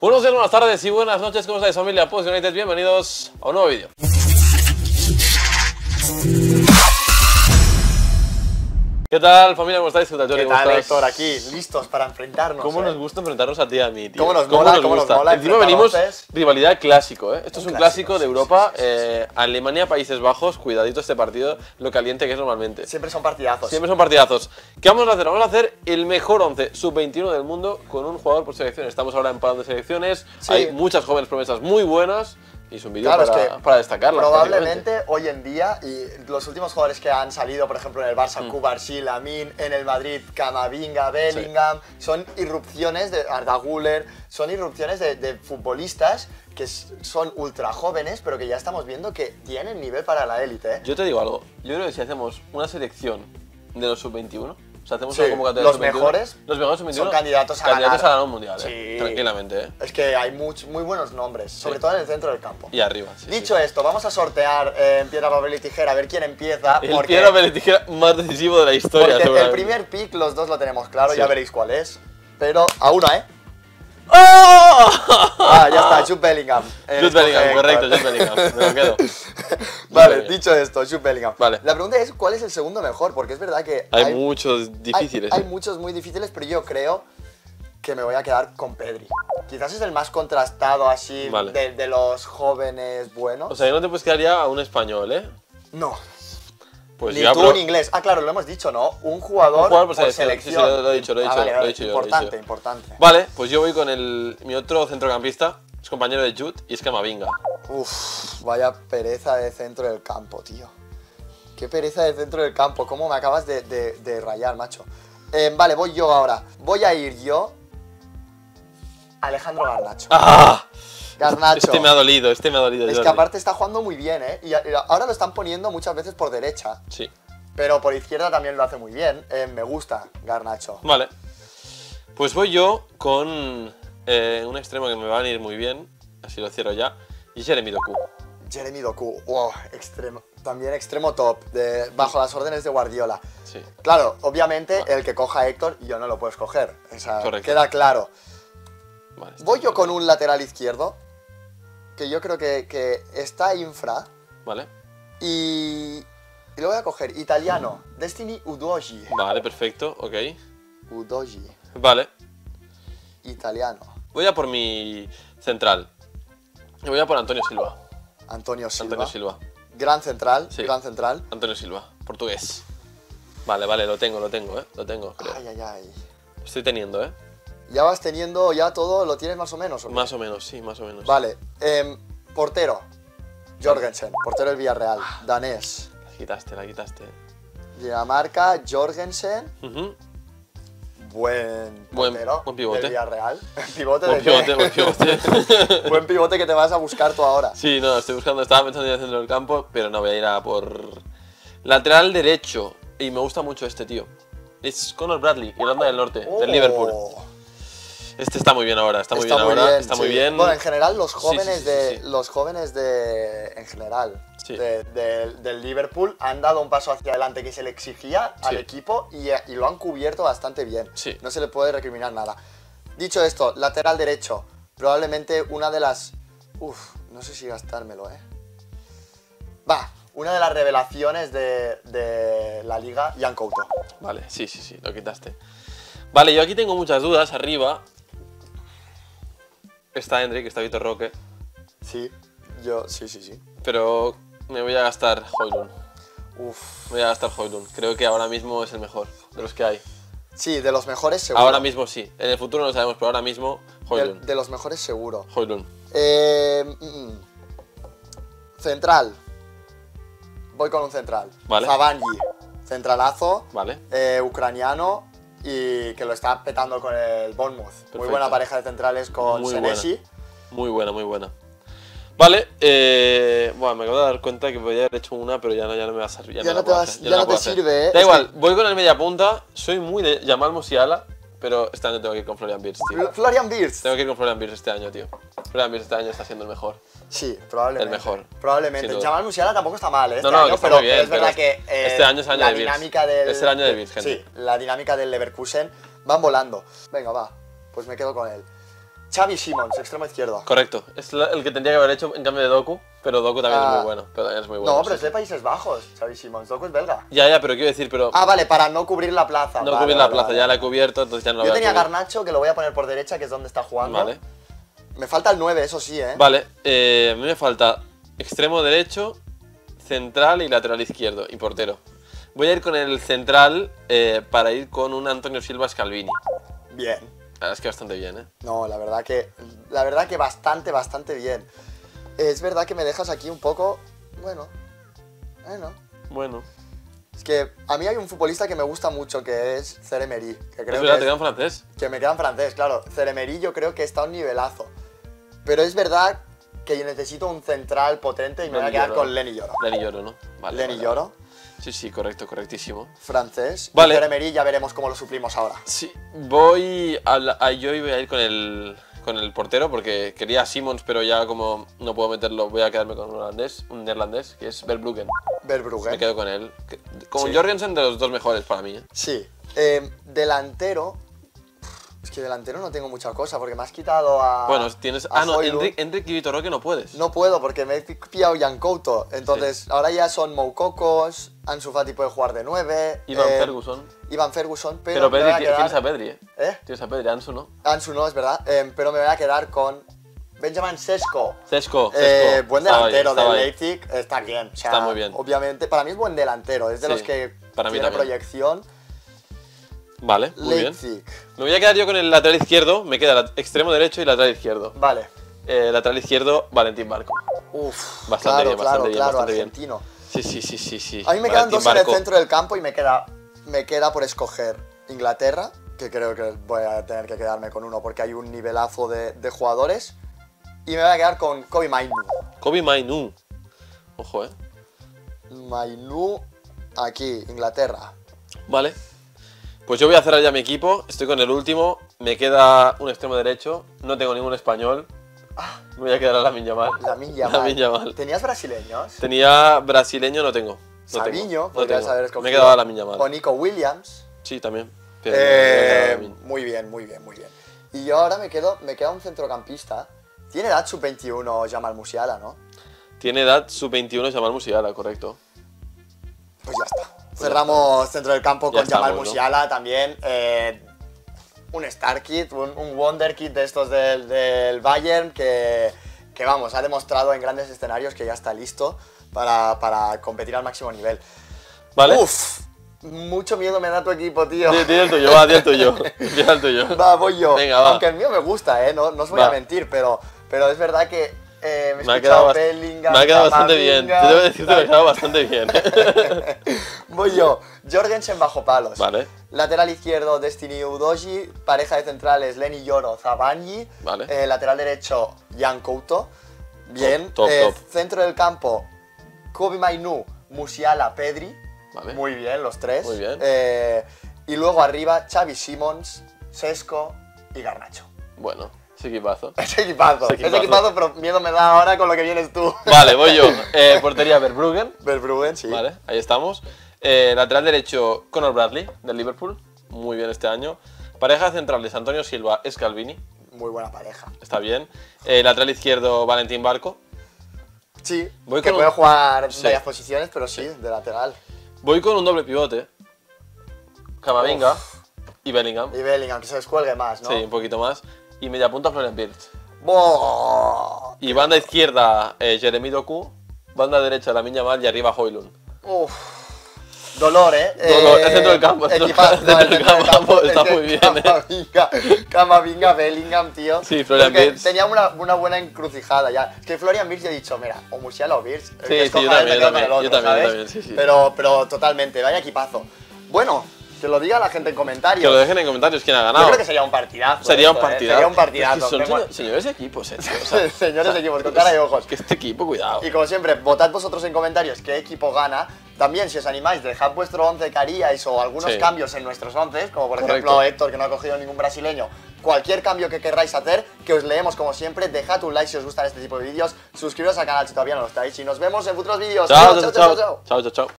Buenos días, buenas tardes y buenas noches, ¿cómo estáis, familia Post United? Bienvenidos a un nuevo vídeo. ¿Qué tal, familia? ¿Cómo estáis? ¿Qué tal, Jordi? ¿Qué tal, Héctor? Aquí, listos para enfrentarnos. ¿Cómo nos gusta enfrentarnos a ti y a mí, tío? ¿Cómo nos mola? ¿Cómo nos mola? Encima venimos rivalidad clásico, ¿eh? Esto es un clásico de Europa. Sí. Alemania, Países Bajos. Cuidadito este partido, lo caliente que es normalmente. Siempre son partidazos. Siempre son partidazos. ¿Qué vamos a hacer? Vamos a hacer el mejor 11 sub-21 del mundo con un jugador por selección. Estamos ahora en parón de selecciones. Sí. Hay muchas jóvenes promesas muy buenas. Y es un vídeo Claro, para destacarlas. Probablemente hoy en día, y los últimos jugadores que han salido, por ejemplo, en el Barça, Cubarsí, Lamine, en el Madrid, Camavinga, Bellingham, son irrupciones de Arda Güler, son irrupciones de futbolistas que son ultra jóvenes, pero que ya estamos viendo que tienen nivel para la élite, ¿eh? Yo te digo algo. Yo creo que si hacemos una selección de los sub-21, o sea, hacemos Sí, una convocatoria los de sub-21, mejores los mejores sub-21 son candidatos a ganar un mundial, Sí. tranquilamente, ¿eh? Es que hay muy buenos nombres, sobre todo en el centro del campo. Y arriba, sí. Dicho esto, vamos a sortear en piedra, papel y tijera, a ver quién empieza. El piedra, papel y tijera más decisivo de la historia, porque el seguramente. primer pick los dos lo tenemos claro, Sí. ya veréis cuál es. Pero a una, ¿eh? ¡Oh! Ah, ya está, Jude Bellingham. Jude Bellingham, correcto, Jude Bellingham. Me lo quedo. Vale, Bellingham. dicho esto, Jude Bellingham. Vale. La pregunta es, ¿cuál es el segundo mejor? Porque es verdad que Hay muchos difíciles. Hay muchos muy difíciles, pero yo creo que me voy a quedar con Pedri. Quizás es el más contrastado así Vale. de los jóvenes buenos. O sea, que no te puedes quedar ya a un español, ¿eh? No. Pues Ni ya, tú pero- un inglés. Ah, claro, lo hemos dicho, ¿no? Un jugador, por por selección. selección. Sí, sí, lo he dicho, Ah, vale, lo he dicho yo, lo he Importante, dicho. importante. Vale, pues yo voy con mi otro centrocampista, es compañero de Jude, y es Camavinga. Uf, vaya pereza de centro del campo, tío. Qué pereza de centro del campo. ¿Cómo me acabas de rayar, macho? Vale, voy yo ahora. Voy a ir yo... Alejandro Garnacho. ¡Ah! Garnacho. Este me ha dolido, Es que Jordi. aparte está jugando muy bien, ¿eh? Y ahora lo están poniendo muchas veces por derecha. Sí. Pero por izquierda también lo hace muy bien. Me gusta Garnacho. Vale. Pues voy yo con un extremo que me va a venir muy bien, así lo cierro ya, y Jeremy Doku. Jeremy Doku. Wow, también extremo top. Bajo las órdenes de Guardiola. Sí. Claro, obviamente el que coja a Héctor, yo no lo puedo escoger. O sea, Correcto. queda claro. Vale, Voy yo con un lateral izquierdo, que yo creo que está infra, Vale. y lo voy a coger. Italiano, Destiny Udogie. Vale, perfecto, ok. Udogie, Vale. italiano. Voy a por mi central. Y voy a por Antonio Silva. Antonio Silva. Antonio Silva. Gran central, Sí. gran central. Antonio Silva, portugués. Vale, vale, lo tengo, lo tengo, creo. Ay, ay, ay. Lo estoy teniendo, ¿eh? Ya vas teniendo, ya todo, ¿lo tienes más o menos? ¿o qué? Más o menos, sí, más o menos. Vale, portero, Jorgensen, portero del Villarreal, danés. La quitaste. Dinamarca, Jorgensen, Ujú. buen Buen portero pivote. del Villarreal. Pivote Buen de qué? pivote, buen pivote. Buen pivote que te vas a buscar tú ahora. Sí, no, estoy buscando, estaba pensando en el centro del campo, pero no, voy a ir a por lateral derecho. Y me gusta mucho este tío. Es Conor Bradley, Irlanda del Norte, del Liverpool. Este está muy bien ahora, está muy bien ahora, está muy sí. bien. Bueno, en general los Sí, jóvenes sí. los jóvenes en general Sí. del Liverpool han dado un paso hacia adelante que se le exigía al Sí. equipo y lo han cubierto bastante bien. Sí. No se le puede recriminar nada. Dicho esto, lateral derecho, probablemente una de las... no sé si gastármelo, Va, una de las revelaciones de la liga, Jan Couto. Vale, sí, lo quitaste. Vale, yo aquí tengo muchas dudas. Arriba está Hendrik, está Vitor Roque, Sí, sí. pero me voy a gastar Højlund. Uf. Me voy a gastar Højlund. Creo que ahora mismo es el mejor de los que hay. Sí, de los mejores seguro. Ahora mismo sí. En el futuro no lo sabemos, pero ahora mismo Højlund. De los mejores seguro. Højlund. Central. Voy con un central. Vale. Zavanyi. Centralazo. Vale. Ucraniano. Y que lo está petando con el Bournemouth. Muy Perfecto. buena pareja de centrales con Muy Senesi. Muy buena, muy buena. Vale, bueno, me acabo de dar cuenta que podía haber hecho una, pero ya no me va a servir. Ya no te sirve, Da Es igual, voy con el media punta. Soy muy de Jamal Musiala, pero este año tengo que ir con Florian Wirtz, tío. Florian Wirtz. Tengo que ir con Florian Wirtz este año, tío. Florian Wirtz este año está siendo el mejor. Sí, probablemente. El mejor, Probablemente. sin duda. Jamal Musiala tampoco está mal, No, no, que está pero, muy bien, pero es verdad pero que este año es año la de Wirtz. dinámica del... Es el año de Wirtz, gente. Sí, la dinámica del Leverkusen van volando. Venga, va, pues me quedo con él. Xavi Simons, extremo izquierdo. Correcto. Es el que tendría que haber hecho en cambio de Doku, pero Doku también es muy bueno. Pero también es muy bueno. No, pero es de Países Bajos, Xavi Simons. Doku es belga. Ya, pero quiero decir, pero... Ah, vale, para no cubrir la plaza. no vale, cubrir la vale, plaza, vale. ya la he cubierto, entonces ya no la Yo voy a tenía cubrir. Garnacho, que lo voy a poner por derecha, que es donde está jugando. Vale. Me falta el 9, eso sí, ¿eh? Vale, a mí me falta extremo derecho, central y lateral izquierdo, y portero. Voy a ir con el central para ir con un Antonio Silva Scalvini. Bien. La verdad es que bastante bien, ¿eh? No, la verdad que bastante bien. Es verdad que me dejas aquí un poco... Bueno. Bueno. Es que a mí hay un futbolista que me gusta mucho, que es Thierry Henry. Que creo Es verdad, que te queda en francés. que me queda en francés, claro. Thierry Henry yo creo que está a un nivelazo. Pero es verdad que yo necesito un central potente y me voy a quedar Lloro. con Lenny Yoro. Lenny Lloro, ¿no? Vale. Lenny vale, Yoro, Sí, sí, correcto, correctísimo. francés. Vale. Y Thierry Henry ya veremos cómo lo suplimos ahora. Sí, yo voy a ir con el portero porque quería a Simons, pero ya como no puedo meterlo, voy a quedarme con un neerlandés, que es Verbruggen. Verbruggen. Me quedo con él. Con Sí. Jorgensen, de los dos mejores para mí, ¿eh? Sí. Delantero... Es que delantero no tengo mucha cosa, porque me has quitado a... Bueno, tienes... a no, Højlund. Enrique y Vitor Roque no puedes. No puedo, porque me he pillado Jan Couto. Entonces, ahora ya son Moukokos, Ansu Fati puede jugar de 9. Ivan Ferguson. Ivan Ferguson, Pero me voy a Pedri, quedar... tienes a Pedri, ¿eh? ¿Eh? Tienes a Pedri, Ansu, ¿no? Ansu no, es verdad. Pero me voy a quedar con Benjamin Sesko. Cesco. Buen Estaba ahí, delantero estaba del ahí. Leipzig, está bien. O sea, Está muy bien. Obviamente, para mí es buen delantero, es de Sí, los que para mí tiene también. proyección. Vale, muy bien. Leipzig. Me voy a quedar yo con el lateral izquierdo, me queda extremo derecho y lateral izquierdo. Vale. Lateral izquierdo, Valentín Barco. Uf, Bastante bien, bastante bien, claro, bastante bien. argentino. Sí. A mí me quedan Valentín dos en el Barco. centro del campo y me queda por escoger Inglaterra, que creo que voy a tener que quedarme con uno porque hay un nivelazo de jugadores. Y me voy a quedar con Kobe Mainu. Kobe Mainu. Ojo, Mainu, aquí, Inglaterra. Vale. Pues yo voy a cerrar ya mi equipo, estoy con el último, me queda un extremo derecho, no tengo ningún español. Me voy a quedar a Lamine Yamal. Lamine Lamine Yamal. ¿Tenías brasileños? Tenía brasileño, no tengo. Sabiño, no podrías tengo. haber escogido. Me he quedado a Lamine Yamal. O Nico Williams. Sí, también. Pero me voy a quedar a Lamine. Muy bien. Y yo ahora me queda un centrocampista. Tiene edad sub-21 Jamal Musiala, ¿no? Tiene edad sub-21 Jamal Musiala, correcto. Pues ya está. Cerramos centro del campo Ya con Jamal estamos, ¿no? Musiala también. Un Star Kid, un Wonder Kid de estos del Bayern que vamos, ha demostrado en grandes escenarios que ya está listo para competir al máximo nivel. ¿Vale? Uf, mucho miedo me da tu equipo, tío. Di el tuyo, va, di el tuyo. Di el tuyo. Va, voy yo. Venga, va. Aunque el mío me gusta, no os voy Va. a mentir, pero es verdad que me Me he ha quedado, escuchado Bellingham, me ha quedado bastante bien. Camavinga. Yo debo decirte que me ha quedado bastante bien. Voy yo. Jorgensen bajo palos. Vale, Lateral izquierdo, Destiny Udogie. Pareja de centrales, Lenny Yoro, Zabanyi. Vale. Lateral derecho, Jan Couto. Bien. Top. Centro del campo, Kobe Mainu, Musiala, Pedri. Vale. Muy bien, los tres. Muy bien. Y luego arriba, Xavi Simons, Sesko y Garnacho. Bueno, ese equipazo. Ese equipazo, Ese equipazo. pero miedo me da ahora con lo que vienes tú. Vale, voy yo. Portería Verbruggen. Verbruggen, sí. Vale, ahí estamos. Lateral derecho, Conor Bradley, del Liverpool. Muy bien este año. Pareja centrales, Antonio Silva, Scalvini. Muy buena pareja. Está bien. Lateral izquierdo, Valentín Barco. Sí, Voy que con puede un- jugar Sí. varias posiciones, pero sí, de lateral. Voy con un doble pivote. Camavinga y Bellingham. Y Bellingham, que se descuelgue más, ¿no? Sí, un poquito más. Y media punta Florian Wirtz. ¡Boh! Y banda izquierda, Jeremy Doku. Banda derecha, Lamine Yamal y arriba Højlund. Uf. Dolor, ¿eh? Dolor, el centro del campo, el equipazo, centro el del centro del campo campo está es que muy bien, Camavinga, Bellingham, tío. Sí, Florian Es que Wirtz. tenía una buena encrucijada ya. Es que Florian Wirtz, yo he dicho, mira, o Musiala o Wirtz. El que Sí, escoja yo él, también, me quedo con el yo otro, también, ¿sabes? sí. Pero totalmente, vaya equipazo. Bueno, que lo diga la gente en comentarios. Que lo dejen en comentarios quién ha Yo ganado. creo que sería un partidazo. Sería un esto, partidazo. Sería un partidazo. Es que Tengo- son señores de equipos, tío. O sea, Señores de equipos, con cara y ojos. que este equipo, cuidado. Y como siempre, votad vosotros en comentarios qué equipo gana. También, si os animáis, dejad vuestro 11 que haríais o algunos Sí. cambios en nuestros 11, como por Correcto. ejemplo Héctor, que no ha cogido ningún brasileño. Cualquier cambio que querráis hacer, que os leemos como siempre. Dejad un like si os gustan este tipo de vídeos. Suscribiros al canal si todavía no lo estáis. Y nos vemos en futuros vídeos. Chao, Chao, chao, chao. Chao, chao, chao.